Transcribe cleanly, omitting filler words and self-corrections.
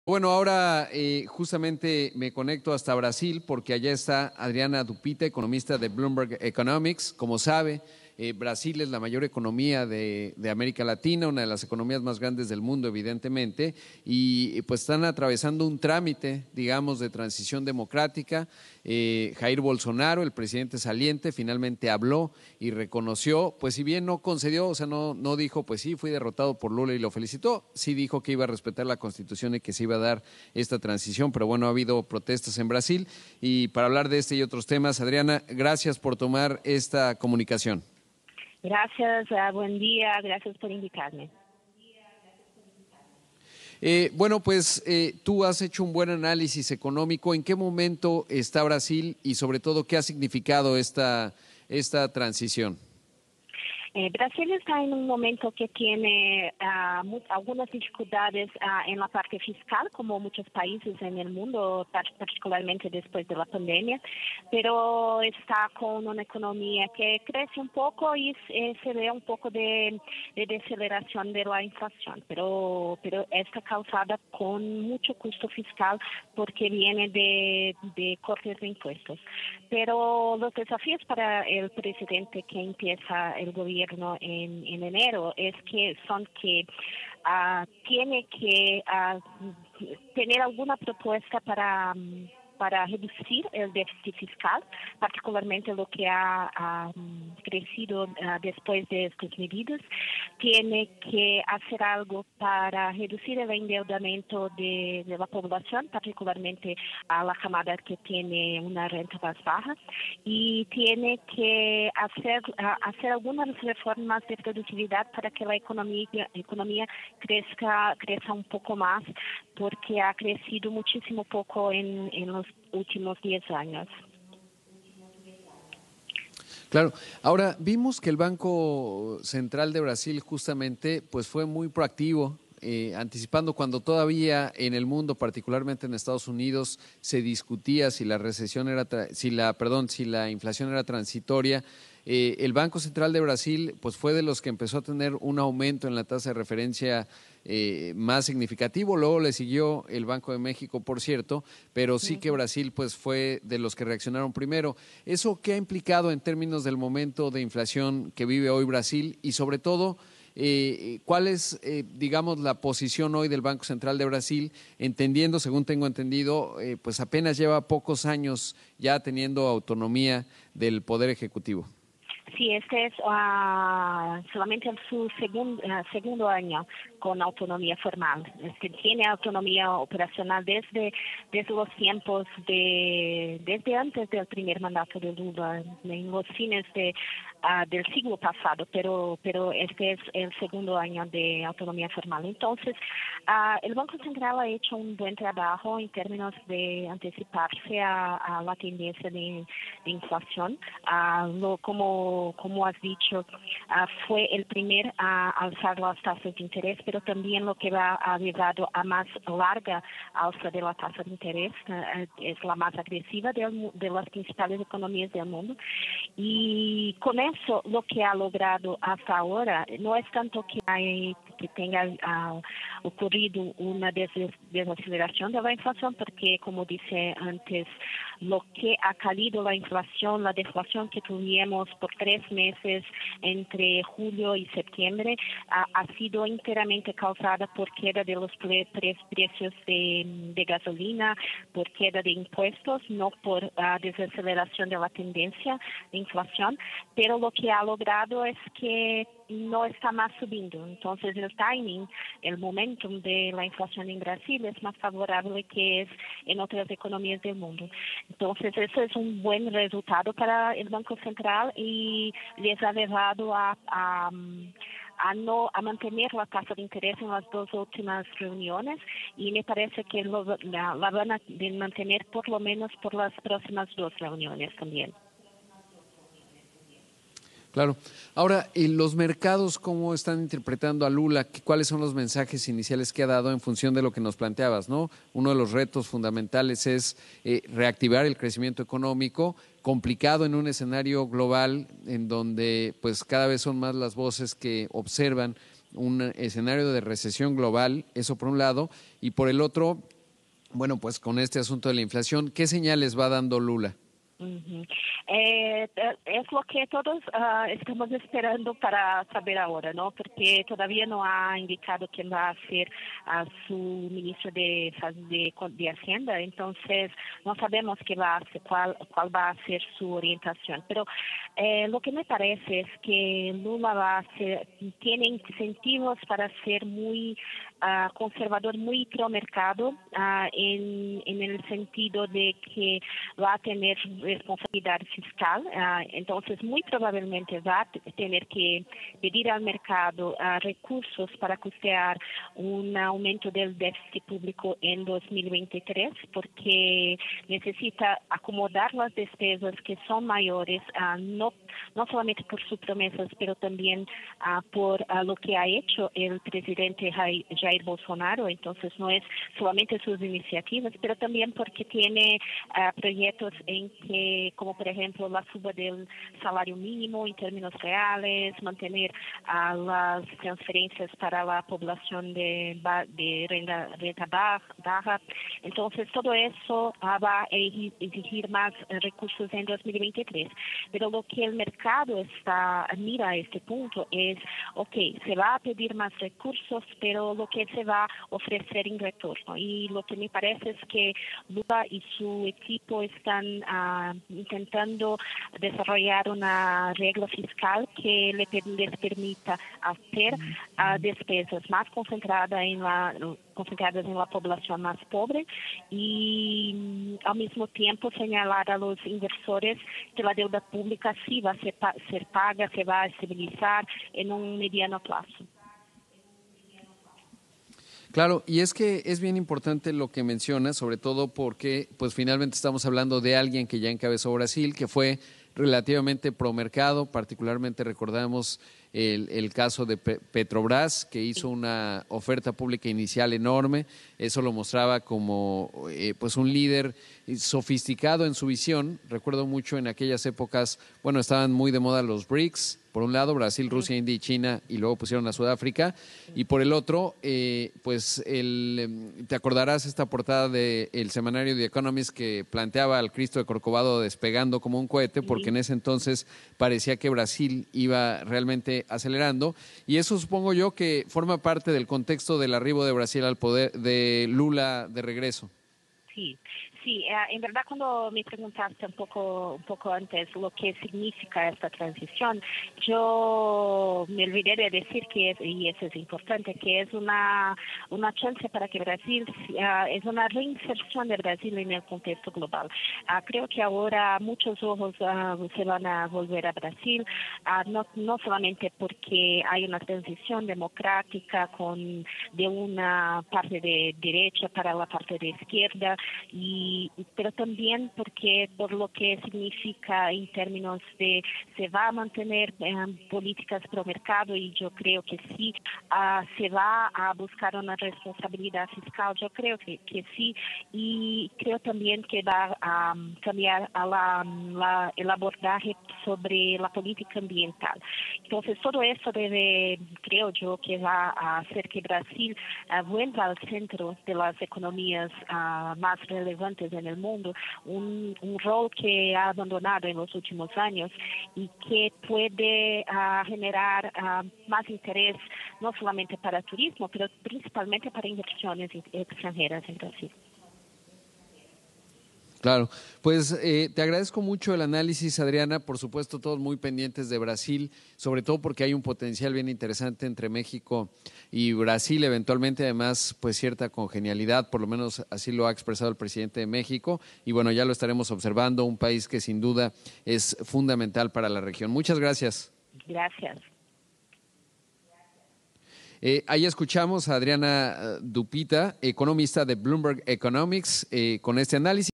Bueno, ahora justamente me conecto hasta Brasil porque allá está Adriana Dupita, economista de Bloomberg Economics. Como sabe, Brasil es la mayor economía de América Latina, una de las economías más grandes del mundo, evidentemente, y pues están atravesando un trámite, digamos, de transición democrática. Jair Bolsonaro, el presidente saliente, finalmente habló y reconoció, pues si bien no concedió, o sea, no dijo, pues sí, fui derrotado por Lula y lo felicitó, sí dijo que iba a respetar la Constitución y que se iba a dar esta transición, pero bueno, ha habido protestas en Brasil y para hablar de este y otros temas, Adriana, gracias por tomar esta comunicación. Gracias, buen día, gracias por invitarme. Bueno, pues tú has hecho un buen análisis económico. ¿En qué momento está Brasil y sobre todo qué ha significado esta transición? Brasil está en un momento que tiene algunas dificultades en la parte fiscal, como muchos países en el mundo, particularmente después de la pandemia, pero está con una economía que crece un poco y se ve un poco de deceleración de la inflación, pero está causada con mucho costo fiscal porque viene de cortes de impuestos. Pero los desafíos para el presidente que empieza el gobierno en enero son que tiene que tener alguna propuesta para reducir el déficit fiscal, particularmente lo que ha crecido después de estas medidas. Tiene que hacer algo para reducir el endeudamiento de la población, particularmente a la camada que tiene una renta más baja, y tiene que hacer algunas reformas de productividad para que la economía crezca un poco más, porque ha crecido muchísimo poco en los últimos 10 años. Claro. Ahora, vimos que el Banco Central de Brasil justamente pues fue muy proactivo, anticipando cuando todavía en el mundo, particularmente en Estados Unidos, se discutía si la recesión era, si la inflación era transitoria. El Banco Central de Brasil pues fue de los que empezó a tener un aumento en la tasa de referencia más significativo, luego le siguió el Banco de México, por cierto, pero sí que Brasil pues fue de los que reaccionaron primero. ¿Eso qué ha implicado en términos del momento de inflación que vive hoy Brasil y sobre todo cuál es, digamos, la posición hoy del Banco Central de Brasil, entendiendo, según tengo entendido, pues apenas lleva pocos años ya teniendo autonomía del Poder Ejecutivo? Sí, este es solamente su segundo año con autonomía formal. Tiene autonomía operacional desde los tiempos desde antes del primer mandato de Lula, en los fines del siglo pasado, pero este es el segundo año de autonomía formal. Entonces, el Banco Central ha hecho un buen trabajo en términos de anticiparse a la tendencia de inflación. Como has dicho, fue el primer a alzar las tasas de interés, pero también lo que ha llevado a más larga alza de la tasa de interés, es la más agresiva de las principales economías del mundo. Y con eso lo que ha logrado hasta ahora no es tanto que tenga ocurrido una desaceleración de la inflación, porque como dice antes, lo que ha caído la inflación, la deflación que tuvimos por 3 meses entre julio y septiembre, ha sido enteramente causada por queda de los precios de gasolina, por queda de impuestos, no por desaceleración de la tendencia de inflación, pero lo que ha logrado es que no está más subiendo. Entonces el timing, el momentum de la inflación en Brasil es más favorable que es en otras economías del mundo. Entonces eso es un buen resultado para el Banco Central y les ha llevado a mantener la tasa de interés en las 2 últimas reuniones, y me parece que la van a mantener por lo menos por las próximas 2 reuniones también. Claro. Ahora, los mercados, ¿cómo están interpretando a Lula? ¿Cuáles son los mensajes iniciales que ha dado en función de lo que nos planteabas, ¿no? Uno de los retos fundamentales es reactivar el crecimiento económico, complicado en un escenario global en donde pues cada vez son más las voces que observan un escenario de recesión global, eso por un lado, y por el otro, bueno, pues con este asunto de la inflación, ¿qué señales va dando Lula? Ujú. Es lo que todos estamos esperando para saber ahora, ¿no? Porque todavía no ha indicado quién va a ser su ministro de Hacienda, entonces no sabemos qué va a hacer, cuál va a ser su orientación. Pero lo que me parece es que Lula tiene incentivos para ser muy conservador, muy pro mercado, en el sentido de que va a tener responsabilidad fiscal, entonces muy probablemente va a tener que pedir al mercado recursos para costear un aumento del déficit público en 2023, porque necesita acomodar las despesas que son mayores, no solamente por sus promesas, pero también por lo que ha hecho el presidente Jair Bolsonaro. Entonces no es solamente sus iniciativas, pero también porque tiene proyectos en que, como por ejemplo la suba del salario mínimo en términos reales, mantener las transferencias para la población de renta baja. Entonces todo eso va a exigir más recursos en 2023. Pero lo que el mercado mira a este punto es, se va a pedir más recursos, pero lo que se va a ofrecer en retorno. Y lo que me parece es que Lula y su equipo están intentando desarrollar una regla fiscal que les permita hacer despesas más concentradas en la población más pobre y al mismo tiempo señalar a los inversores que la deuda pública sí va a ser paga, se va a estabilizar en un mediano plazo. Claro, y es que es bien importante lo que mencionas, sobre todo porque pues finalmente estamos hablando de alguien que ya encabezó Brasil, que fue relativamente promercado, particularmente recordamos el caso de Petrobras, que hizo una oferta pública inicial enorme, eso lo mostraba como pues un líder sofisticado en su visión. Recuerdo mucho en aquellas épocas, bueno, estaban muy de moda los BRICS, por un lado Brasil, Rusia, India y China, y luego pusieron a Sudáfrica, y por el otro, pues te acordarás esta portada del semanario The Economist que planteaba al Cristo de Corcovado despegando como un cohete, porque en ese entonces parecía que Brasil iba realmente acelerando, y eso supongo yo que forma parte del contexto del arribo de Brasil al poder, de Lula de regreso. Sí, en verdad cuando me preguntaste un poco antes lo que significa esta transición, yo me olvidé de decir y eso es importante, que es una chance para que Brasil, es una reinserción de Brasil en el contexto global. Creo que ahora muchos ojos se van a volver a Brasil, no solamente porque hay una transición democrática de una parte de derecha para la parte de izquierda, pero también por lo que significa en términos de se va a mantener políticas pro mercado, y yo creo que sí, se va a buscar una responsabilidad fiscal, yo creo que sí, y creo también que va a cambiar el abordaje sobre la política ambiental. Entonces todo eso creo yo que va a hacer que Brasil vuelva al centro de las economías más relevantes en el mundo, un rol que ha abandonado en los últimos años y que puede generar más interés no solamente para turismo, pero principalmente para inversiones extranjeras en Brasil. Claro, pues te agradezco mucho el análisis, Adriana. Por supuesto, todos muy pendientes de Brasil, sobre todo porque hay un potencial bien interesante entre México y Brasil, eventualmente además pues cierta congenialidad, por lo menos así lo ha expresado el presidente de México, y bueno, ya lo estaremos observando, un país que sin duda es fundamental para la región. Muchas gracias. Gracias. Ahí escuchamos a Adriana Dupita, economista de Bloomberg Economics, con este análisis.